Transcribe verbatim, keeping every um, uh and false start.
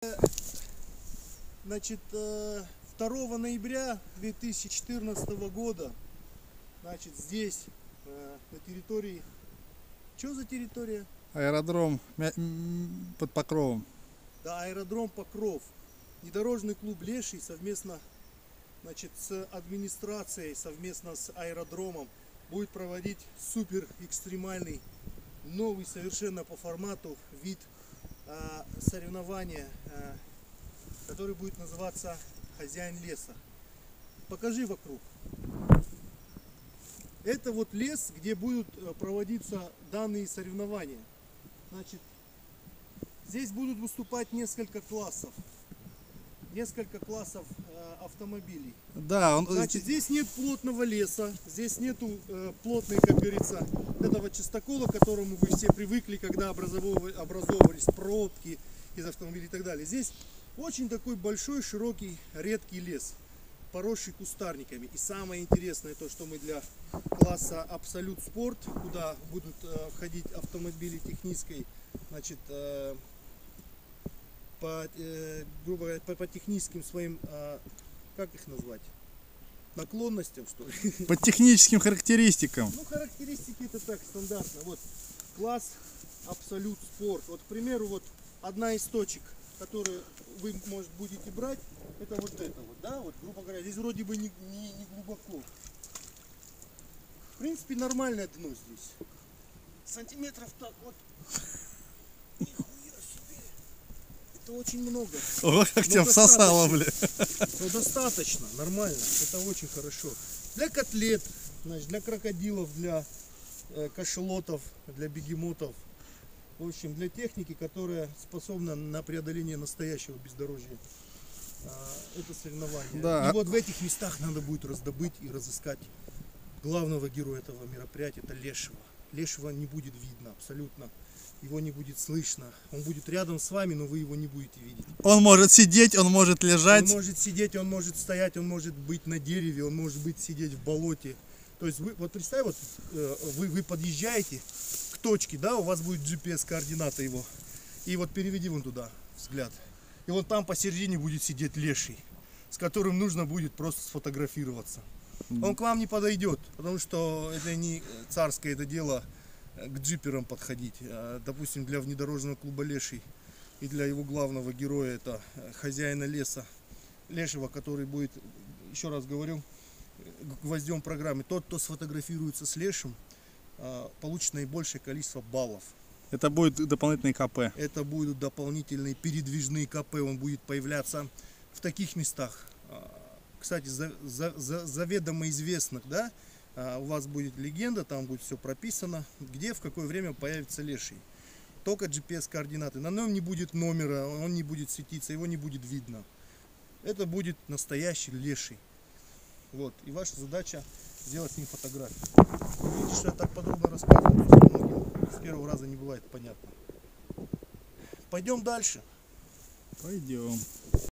Значит, второго ноября две тысячи четырнадцатого года, значит, здесь, на территории, что за территория? Аэродром под Покровом. Да, аэродром Покров. Внедорожный клуб Леший совместно, значит, с администрацией, совместно с аэродромом будет проводить супер экстремальный, новый совершенно по формату вид а, соревнования, а, который будет называться «Хозяин леса». Покажи вокруг. Это вот лес, где будут проводиться данные соревнования. Значит, здесь будут выступать несколько классов. Несколько классов э, автомобилей. Да, он... Значит, здесь нет плотного леса, здесь нету э, плотной, как говорится, этого частокола, к которому вы все привыкли, когда образовывались, образовывались пробки из автомобилей и так далее. Здесь очень такой большой, широкий, редкий лес, поросший кустарниками. И самое интересное то, что мы для класса Absolute Sport, куда будут э, входить автомобили технической, значит, э, по, э, грубо говоря, по, по техническим своим, э, как их назвать, наклонностям, что ли? По техническим характеристикам. Ну, характеристики это так, стандартно. Вот класс Absolute Sport. Вот, к примеру, вот одна из точек, которую вы, может, будете брать, это вот это вот, да, вот, грубо говоря, здесь вроде бы не, не, не глубоко. В принципе, нормальное дно здесь. Сантиметров так вот. Нихуя себе. Это очень много. Ох, как тебя всосало, бля. Но достаточно, нормально. Это очень хорошо. Для котлет, значит, для крокодилов, для э, кашалотов, для бегемотов. В общем, для техники, которая способна на преодоление настоящего бездорожья. Это соревнование. Да. И вот в этих местах надо будет раздобыть и разыскать главного героя этого мероприятия, это Лешего. Лешего не будет видно абсолютно. Его не будет слышно. Он будет рядом с вами, но вы его не будете видеть. Он может сидеть, он может лежать. Он может сидеть, он может стоять, он может быть на дереве, он может быть сидеть в болоте. То есть вы, вот представь, вот вы, вы подъезжаете к точке, да, у вас будет джи пи эс-координата его. И вот переведи вон туда взгляд. И вот там посередине будет сидеть Леший, с которым нужно будет просто сфотографироваться. Он к вам не подойдет, потому что это не царское это дело к джиперам подходить. Допустим, для внедорожного клуба Леший и для его главного героя, это хозяина леса Лешего, который будет, еще раз говорю, гвоздем программы. Тот, кто сфотографируется с Лешим, получит наибольшее количество баллов. Это будет дополнительный ка пэ. Это будут дополнительные передвижные ка пэ. Он будет появляться в таких местах. Кстати, за, за, за, заведомо известных, да, у вас будет легенда, там будет все прописано, где, в какое время появится Леший. Только джи пи эс-координаты. На нем не будет номера, он не будет светиться, его не будет видно. Это будет настоящий Леший. Вот. И ваша задача сделать с ним фотографию. Видите, что я так подробно рассказываю, то есть многим с первого раза не бывает понятно. Пойдем дальше. Пойдем.